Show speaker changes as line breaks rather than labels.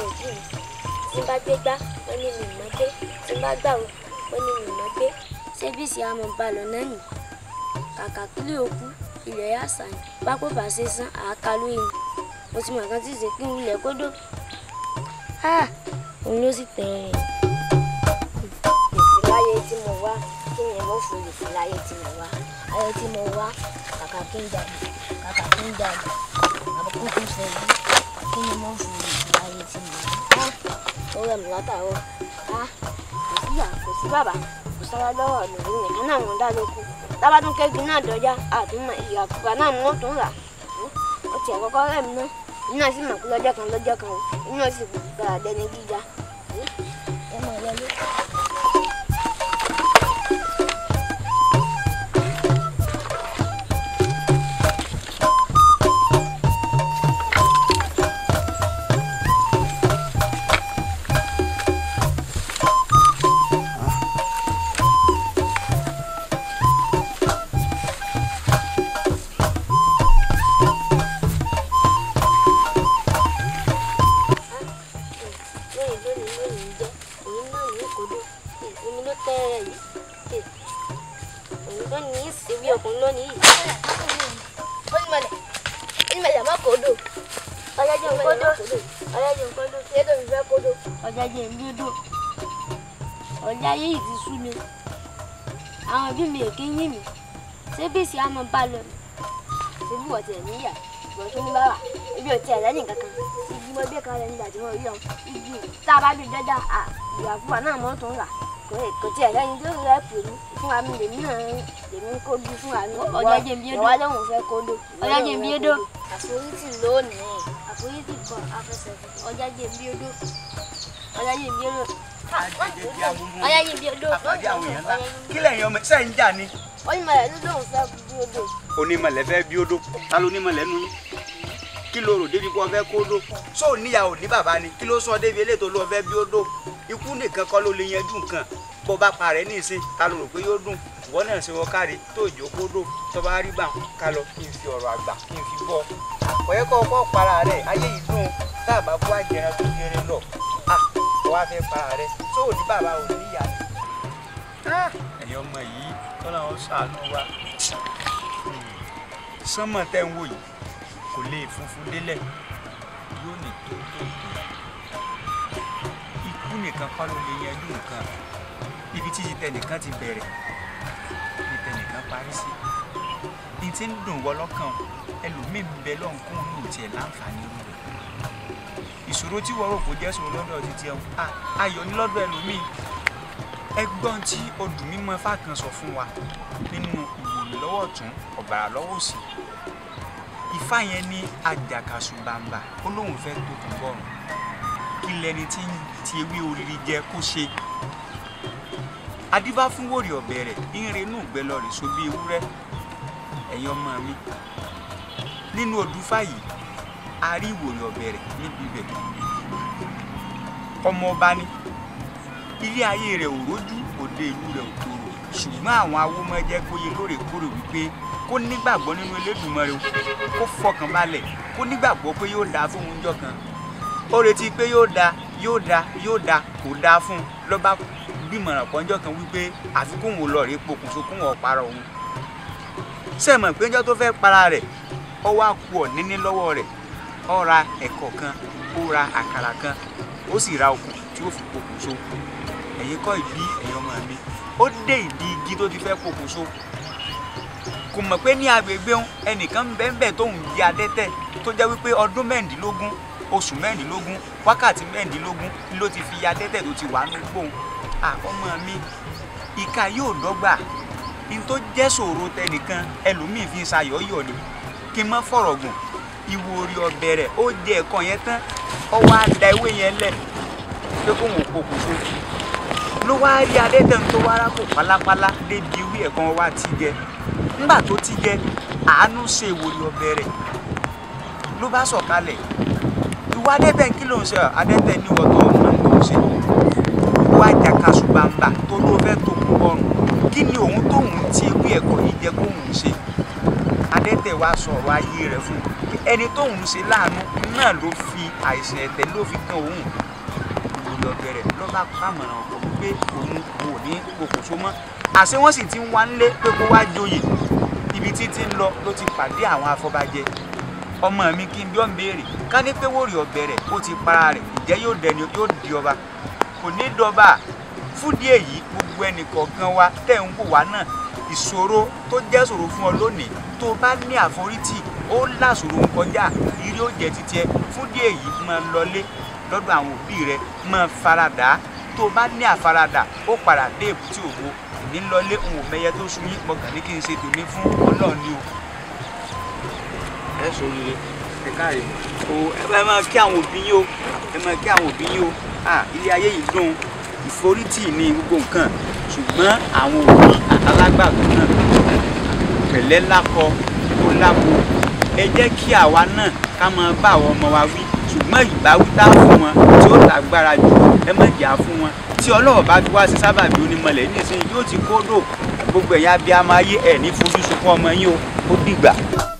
òbí mi tí n bá gbé gbá wọ́n ní mi mọ́ gbé tí n bá gbàwó wọ́n ní mi mọ́ gbé ṣé bí ìsì àmọ́ bá lọ náà nì kàkà kílé òkú ilẹ̀ yà sàn bá kó bá ṣe sán àáká lóyìn mo ti mọ̀ kan tí ì ṣe kí n wulẹ̀ kódó òun ló sì tẹ̀ ẹ́ láyé tí mo wá kí ni mo fòlè fún láyé tí mo wá ayé tí mo wá kàkà kí n jalè àbùkù kún sẹ́yìn kí ni mo fòlè fún láyé tí mo wá ó rẹ̀ mí látàárọ̀ kò sí ìyá kò sí bàbá kò sára lọ́wọ́ lòun nìkan náà mo dá lóko tábàtún kéèkì náà dọjá àtúmọ̀ ìyá àkùkà náà mo tún rà ó tiẹ̀ kọ́kọ́ rẹ̀ mí náà iná sì mọ̀ pé lọ́jọ́ kan iná sì gbàrà dẹni gíga ẹ mọ̀ wọlé. ọjà yìí ti sú mi àwọn òbí mi èké yín mi ṣé bí ìsì àmọ́ bá lọ ṣe bí wọ́n ti ẹ̀ níyà ìwọ̀n tó ní bàbá ibi ò tiẹ̀ lẹ́yìn kankan igi mo gbé kan rẹ̀ nígbà tí wọ́n rí ọ̀hún igi tá a bá bí jọjá ìyá fúnra náà mọ́ tó ń rà kò tiẹ̀ lẹ́yìn tó rẹ̀ pè mí fúnra mi lèmi náà lèmi kó bí fúnra mi ọjà jẹ́ bí odò ọjà lóhùn fẹ́ kó dò ọjà jẹ́ bí odò àforítì lónìí àforítì kan afẹsẹ̀ ọjà jẹ́ bí odò ọjà jẹ́ bí odò ọjà jẹ́ bí odò
kí lẹ́yìn ọmọ ṣe ń jà ni.
onímọ̀lẹ́ ló lóhùn fẹ́ bí odò.
onímọ̀lẹ́ fẹ́ bí odò ta ló onímọ̀lẹ́ nu yín kí ló rò débi kó o fẹ́ kó dó sóò níyàwó ní bàbá ni kí ló sọ débi eléyìí tó lọ fẹ́ bí odò ikú nìkan kọ́ ló lè yanjú nǹkan bó bá pa rẹ̀ ní ìsìn ta ló rò pé yóò dùn ìwọ náà ṣe wọ́n káre tó ìjó kó dó tó bá rí bá ká lọ kí n fi ọ̀rọ̀ àgbà kí n fi bọ́ ọ̀yẹ́ kọ́ ọkọ́ para rẹ̀ ayé yìí dùn tá a bá bú àjẹrán tó kéré lọ wá fẹ́ para rẹ̀ sóò ní bàbá ò níyà ni. ẹ̀yin ọmọ yìí tọ́lá wọn ṣàánú wa sánmọ̀ tẹ́ ń wò yìí kò lè funfun délẹ̀ yóò ní tó ikú nìkan kọ́ ló lè yanjú nǹkan ibi tí tẹnìkan ti bẹ̀rẹ̀ ni tẹnìkan parí sí ní tí ń dùn wọ́ lọ́kàn ẹlòmíín bẹ lọ́nkún ní òtí ẹ̀ láǹfààní rẹ̀ ìṣòro tí wọ́n rò kó jẹ́ ṣòro lọ́dọ̀ títí ẹ̀ ayọ̀ ní lọ́dọ̀ ẹlòmíín ẹgbọ́n tí odù mímọ́ fákan sọ fún wa nínú ìwòrán lọ́wọ́ ọ̀tún ọ̀bàrà lọ́wọ́ òsì Ifá yẹn ní àjàkàṣù bàǹbà ó lóun fẹ́ tó kún bọ́ọ̀rùn kí lẹni tí ń ti ewé oríire jẹ kó ṣe adíbá fún wòrì ọ̀bẹ rẹ̀ ń renú ìgbẹ́ lọ rè so bí ewúrẹ́ ẹ̀yin ọmọ mi nínú odùfá yìí a rí ìwòrì ọ̀bẹ rẹ̀ níbi ibẹ̀ ọmọ ọba ní ilé ayé rẹ̀ ò rójú òde ìlú rẹ̀ ò tòrò ṣùgbọ́n àwọn awómọjẹ́ kóye lóòrèkóòrè wípé kó nígbàgbọ́ nínú Elédùmarè kó fọkàn balẹ̀ kó nígbàgbọ́ pé yóò dáa fún oúnjẹ kan ó retí pé yóò dáa kò dáa fún un ló bá gbìmọ̀ràn pọ́njọ́ kan wípé àfikún òun lọ rí pokùnso kún wọn para òun sẹ́mọ̀ pé ńjọ́ tó fẹ́ para rẹ̀ ó wá kú ọ̀ níní lọ́wọ́ rẹ̀ ó ra ẹ̀kọ́ kan ó ra àkàrà kan ó sì ra okùn tí ó fi pokùnso ẹ̀yin kọ́ ìbí ẹ̀yin ọmọ mi ó dé ìdí igi tó ti fẹ́ pokùnso kò mọ̀ pé ní agbègbè ẹnìkan ń bẹ́ẹ̀ tóun di adẹ́tẹ̀ tó jẹ́ wípé ọdún mẹ́rìndínlógún oṣù mẹ́rìndínlógún wákàtí mẹ́rìndínlógún ló ti fi adẹ́tẹ̀ tó ti wà ní gbóhùn ọmọ mi ìka yóò dọ́gba ní tó jẹ́ ṣòro tẹnìkan ẹlòmíì fi ń ṣayọ̀yọ̀ ni kí n má fọ̀rọ̀ gùn ìwò orí ọbẹ̀ rẹ̀ ó jẹ ẹ̀kọ́ yẹn tán ó wá da ewé yẹn lẹ̀ pé kó wọn pokùnso ló wá rí adẹ́tẹ̀ tó wá rákò pálápálá débi ewé ẹ̀kan wá ti jẹ nígbà tó ti jẹ àánú ṣe ìwòrì ọbẹ̀ rẹ̀ ló bá sọ̀kalẹ̀ ìwà adẹ́tẹ̀ kí ló ń ṣe adẹ́tẹ̀ ní ọ̀tọ̀ ọmọ tó ń ṣe ìwà àjàkàṣù bàǹbà tó ló fẹ́ tó kún bọ́ọ̀rùn kí ni òun tóun ti ewé ẹ̀kọ́ yìí jẹ́ kóun ṣe adẹ́tẹ̀ wá sọ̀rọ̀ ayé rẹ̀ fún ẹni tóun ṣe láàánú náà ló fi àìsàn ẹ̀tẹ̀ ló fi kan òun lọ bẹ̀rẹ̀ ló bá pàmọ̀ràn ọkọ̀ pé òun kò ní kòkòso mọ́ àṣé wọ́n sì ti ń wá nílé pé kó wá joyè ibi títí ń lọ ló ti pàdé àwọn afọbajẹ ọmọ mi kí n bí ọ́n béèrè ká ní pé wòrì ọbẹ̀ rẹ̀ ó ti para rẹ̀ ìjẹ́ yóò di ọba kò ní dọba fúdìí èyí gbogbo ẹnìkọ̀ọ̀kan wa tẹ̀ ń wò wá náà ìṣòro tó jẹ́ ṣòro fún ọ lónìí tó bá ní àforítì ó láṣòro ń kọjá ìrí ó jẹ títí ẹ fúdìí èyí máa lọlé lọ́dọ̀ àwọn òbí rẹ máa faradà tó bá ní àfaradà ó padà dé èbúté ògo ní lọlé òun ò mẹyẹ tó sún yín mọ̀gàn ní kí n ṣe tòní fún Ọlọ́run ni o. ẹ sọ rere ẹ káàrí o ẹ máa kí àwọn òbí yín o ẹ máa kí àwọn òbí yín o ilé ayé yìí dùn ìforítì ní gbogbo nǹkan ṣùgbọ́n àwọn òbí alágbàgbọ́ náà pẹ̀lẹ́ lákọ ó lábo ẹ jẹ́ kí àwa náà ká máa bá àwọn ọmọ wa wí ṣùgbọ́n ìbáwí tá fún wọn tí ó lágbára jù ẹ má jà fún wọn tí Ọlọ́run bá fi wá sí sábàbí onímọ̀lẹ̀ nísìnyí yóò ti kódò gbogbo ẹ̀yà abiyamọ ayé ẹ̀ ní fojú sunkún ọmọ yín o ó dìgbà.